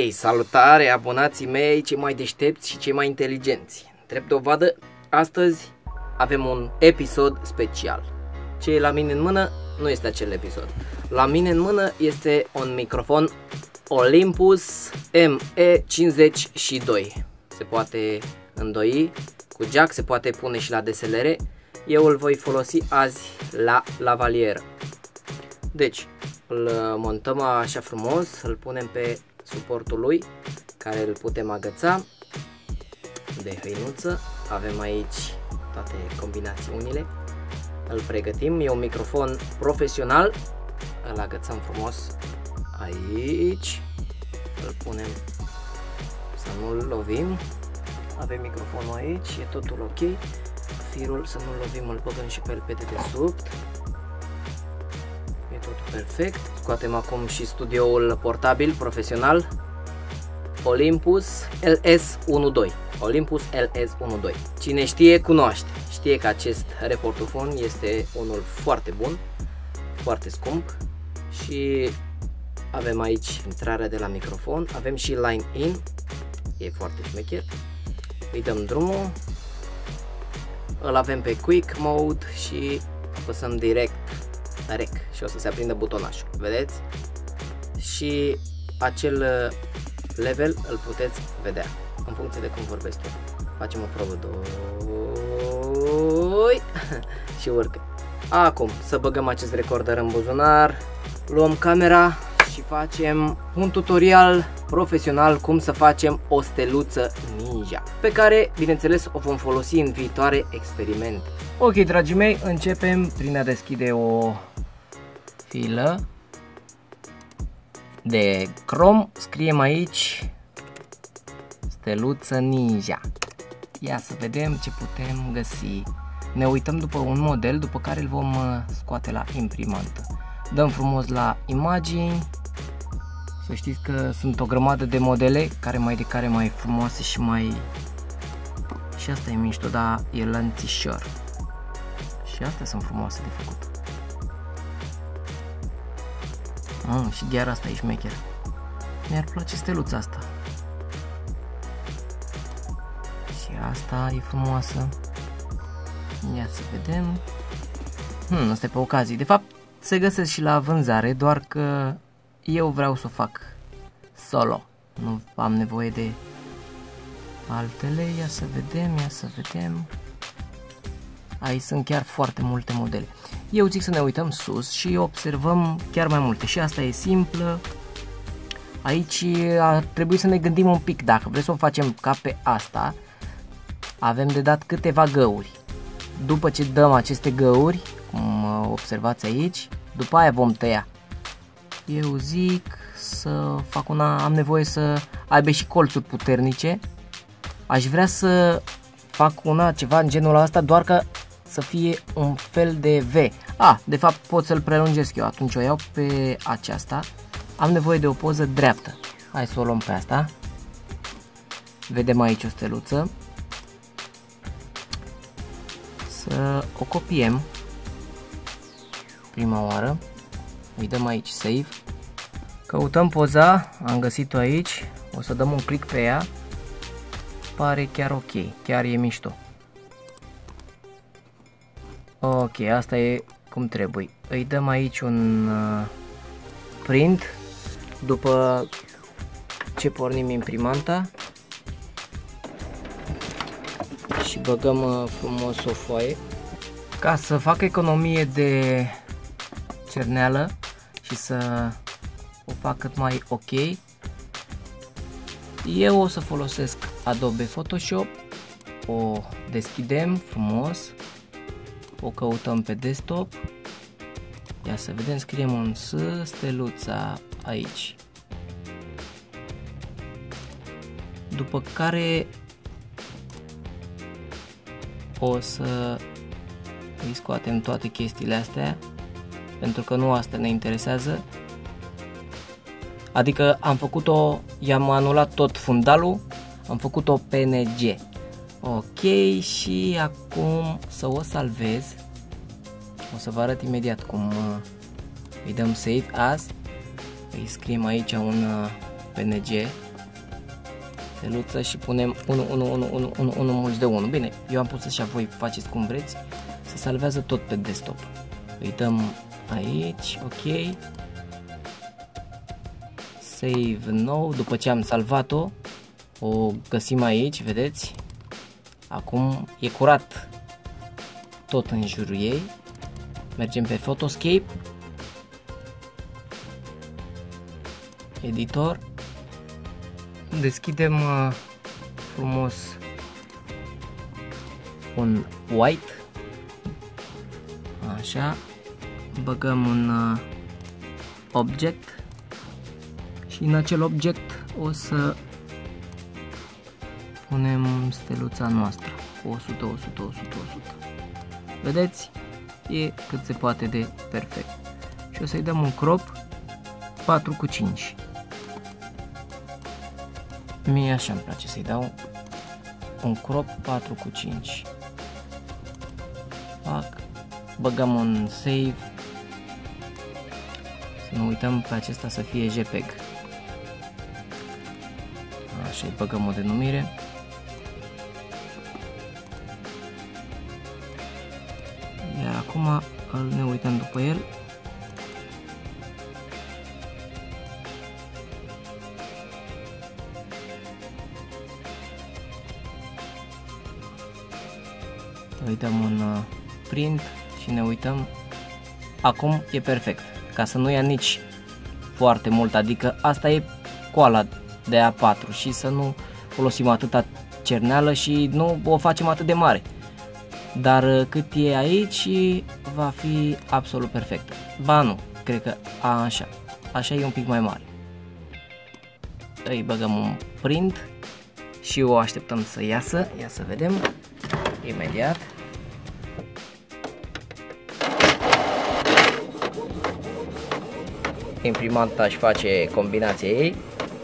Hei, salutare, abonații mei, cei mai deștepți și cei mai inteligenți. Drept dovadă, astăzi avem un episod special. Ce e la mine în mână nu este acel episod. La mine în mână este un microfon Olympus ME52. Se poate îndoi cu jack, se poate pune și la DSLR. Eu îl voi folosi azi la lavalieră. Deci, îl montăm așa frumos, îl punem pe suportul lui, care îl putem agăța de hăinuță. Avem aici toate combinațiunile. Îl pregătim, e un microfon profesional. Îl agățăm frumos aici. Îl punem să nu-l lovim. Avem microfonul aici, e totul ok. Firul să nu-l lovim, îl băgăm și pe el pe dedesubt. E totul perfect. Scoatem acum și studioul portabil profesional Olympus LS12. Olympus LS12. Cine știe, cunoaște. Știe că acest reportofon este unul foarte bun, foarte scump și avem aici intrarea de la microfon. Avem și line in. E foarte șmecher. Îi dăm drumul. Îl avem pe quick mode și apăsăm direct rec și o să se aprindă butonașul, vedeți? Și acel level îl puteți vedea în funcție de cum vorbesc eu. Facem o probă 2 și urcă. Acum să băgăm acest recorder în buzunar, luăm camera și facem un tutorial profesional cum să facem o steluță ninja, pe care, bineînțeles, o vom folosi în viitoare experimente. Ok, dragii mei, începem prin a deschide o filă de crom. Scriem aici steluță ninja. Ia să vedem ce putem găsi. Ne uităm după un model, după care îl vom scoate la imprimantă. Dăm frumos la imagini. Să știți că sunt o grămadă de modele, care mai frumoase și mai... Și asta e mișto, dar e lănțișor. Și astea sunt frumoase de făcut. Și chiar asta e șmecher. Mi-ar place steluța asta. Și asta e frumoasă. Ia să vedem. Asta e pe ocazii. De fapt, se găsesc și la vânzare, doar că eu vreau să o fac solo. Nu am nevoie de altele. Ia să vedem. Aici sunt chiar foarte multe modele. Eu zic să ne uităm sus și observăm chiar mai multe. Și asta e simplă. Aici ar trebui să ne gândim un pic. Dacă vreți să o facem ca pe asta, avem de dat câteva găuri. După ce dăm aceste găuri, cum observați aici, după aia vom tăia. Eu zic să fac una, am nevoie să aibă și colțuri puternice. Aș vrea să fac una ceva în genul ăsta, doar că să fie un fel de V. De fapt pot să-l prelungesc eu, atunci o iau pe aceasta. Am nevoie de o poză dreaptă. Hai să o luăm pe asta. Vedem aici o steluță. Să o copiem prima oară. Îi dăm aici save. Căutăm poza, am găsit-o aici. O să dăm un click pe ea. Pare chiar ok, chiar e mișto. Ok, asta e cum trebuie. Îi dăm aici un print după ce pornim imprimanta și băgăm frumos o foaie. Ca să fac economie de cerneală și să o fac cât mai ok, eu o să folosesc Adobe Photoshop. O deschidem frumos. O căutăm pe desktop. Ia să vedem, scriem un S, steluța aici. După care o să îi scoatem toate chestiile astea, pentru că nu asta ne interesează. Adică am făcut-o, i-am anulat tot fundalul, am făcut-o PNG. Ok, și acum să o salvez. O să vă arăt imediat cum îi dăm save as. Îi scriem aici un PNG steluță și punem 1 mulți de 1. Bine, eu am pus așa, voi faceți cum vreți. Se salvează tot pe desktop. Îi dăm aici, ok. Save nou, după ce am salvat-o, o găsim aici, vedeți? Acum e curat tot în jurul ei. Mergem pe Photoscape, editor, deschidem frumos un white, așa, băgăm un object și în acel object o să punem steluța noastră, 100, 100, 100, 100. Vedeți? E cât se poate de perfect. Și o să-i dăm un crop 4:5. Mie așa îmi place să-i dau un crop 4:5. Fac, băgăm un save. Să nu uităm pe acesta să fie JPEG. Așa, îi băgăm o denumire. Iar acum ne uităm după el. Îi dăm un print și ne uităm. Acum e perfect, ca să nu ia nici foarte mult, adică asta e coala de A4 și să nu folosim atâta cerneală și nu o facem atât de mare. Dar cât e aici va fi absolut perfect. Ba nu, cred că așa e un pic mai mare. Îi băgăm un print și o așteptăm să iasă. Ia să vedem imediat. Imprimanta își face combinația ei.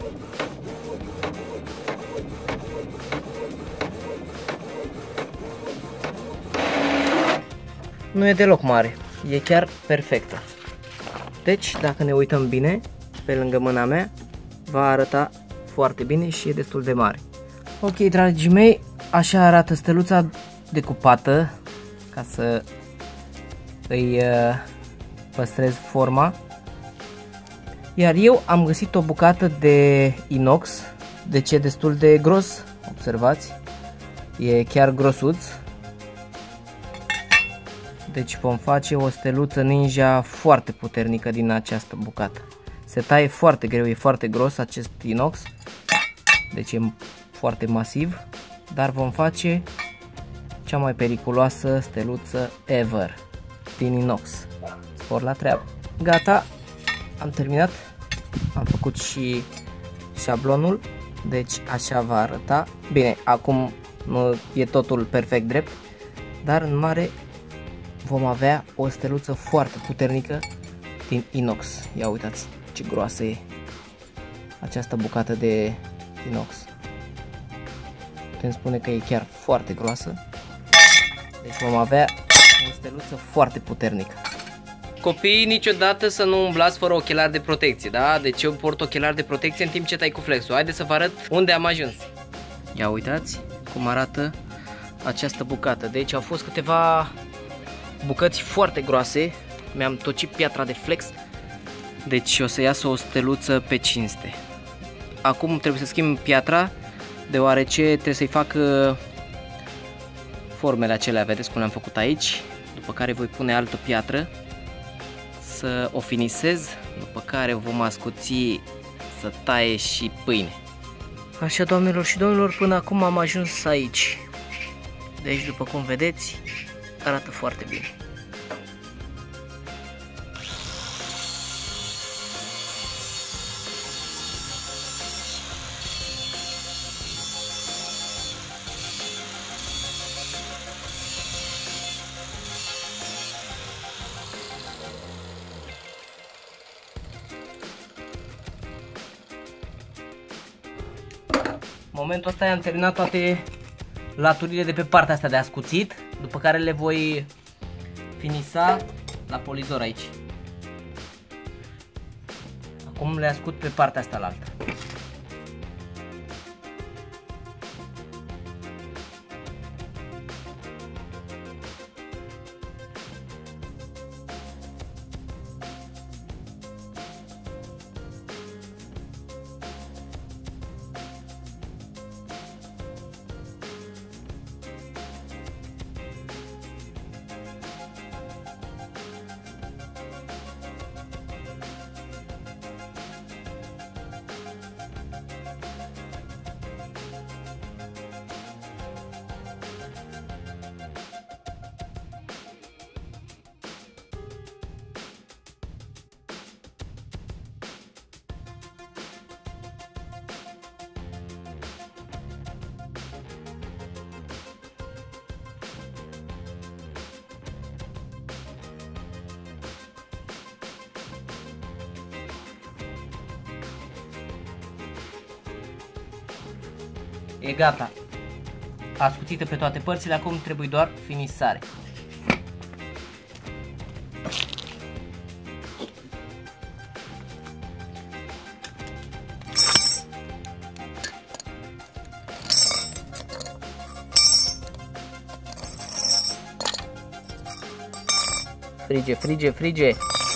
Nu e deloc mare, e chiar perfectă. Deci, dacă ne uităm bine, pe lângă mâna mea, va arăta foarte bine și e destul de mare. Ok, dragii mei, așa arată steluța decupată, ca să îi păstrez forma. Iar eu am găsit o bucată de inox, deci e destul de gros, observați, e chiar grosuț. Deci vom face o steluță ninja foarte puternică din această bucată. Se taie foarte greu, e foarte gros acest inox, deci e foarte masiv, dar vom face cea mai periculoasă steluță ever din inox. Spor la treabă. Gata, am terminat, am făcut și șablonul, deci așa va arăta. Bine, acum nu e totul perfect drept, dar în mare vom avea o steluță foarte puternică din inox. Ia uitați ce groasă e această bucată de inox. Putem spune că e chiar foarte groasă. Deci vom avea o steluță foarte puternică. Copiii, niciodată să nu umblați fără ochelari de protecție, da? Deci eu port ochelari de protecție în timp ce tai cu flexul. Haideți să vă arăt unde am ajuns. Ia uitați cum arată această bucată. Deci au fost câteva bucăți foarte groase. Mi-am tocit piatra de flex. Deci o să iasă o steluță pe cinste. Acum trebuie să schimb piatra, deoarece trebuie să-i fac formele acelea, vedeți cum le-am făcut aici. După care voi pune altă piatră să o finisez, după care vom ascuți să taie și pâine. Așa, doamnelor și domnilor, până acum am ajuns aici. Deci, după cum vedeți, arată foarte bine. În momentul ăsta am terminat toate laturile de pe partea asta de ascuțit, după care le voi finisa la polizor aici. Acum le ascut pe partea asta la altă. E gata. Ascuțită pe toate părțile, acum trebuie doar finisare. Frige, frige, frige.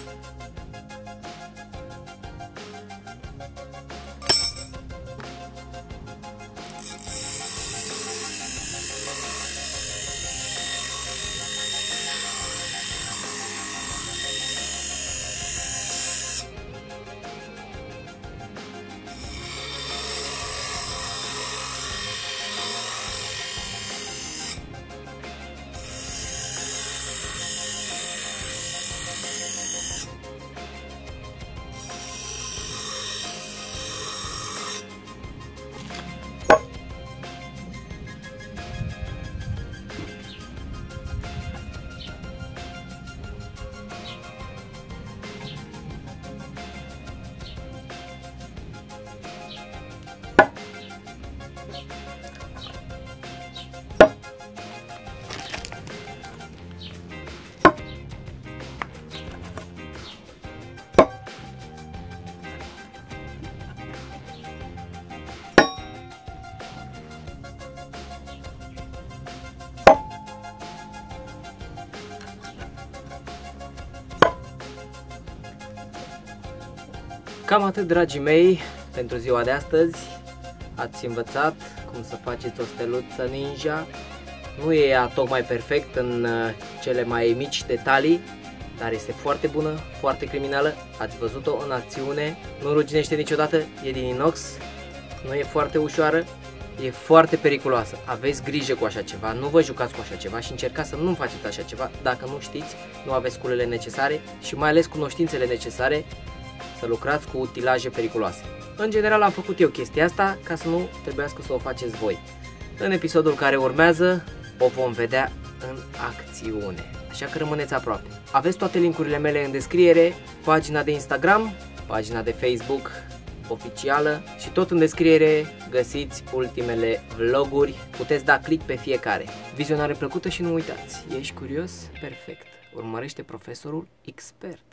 Cam atât, dragii mei, pentru ziua de astăzi. Ați învățat cum să faceți o steluță ninja. Nu e ea tocmai perfect în cele mai mici detalii, dar este foarte bună, foarte criminală. Ați văzut-o în acțiune, nu ruginește niciodată, e din inox, nu e foarte ușoară, e foarte periculoasă. Aveți grijă cu așa ceva, nu vă jucați cu așa ceva și încercați să nu faceți așa ceva dacă nu știți, nu aveți sculele necesare și mai ales cunoștințele necesare să lucrați cu utilaje periculoase. În general am făcut eu chestia asta ca să nu trebuiască să o faceți voi. În episodul care urmează o vom vedea în acțiune, așa că rămâneți aproape. Aveți toate linkurile mele în descriere, pagina de Instagram, pagina de Facebook oficială și tot în descriere găsiți ultimele vloguri, puteți da click pe fiecare. Vizionare plăcută și nu uitați, ești curios? Perfect! Urmărește profesorul expert.